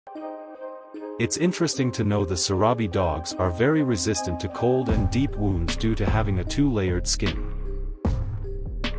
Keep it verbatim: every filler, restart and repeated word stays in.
It's interesting to know the Sarabi dogs are very resistant to cold and deep wounds due to having a two-layered skin.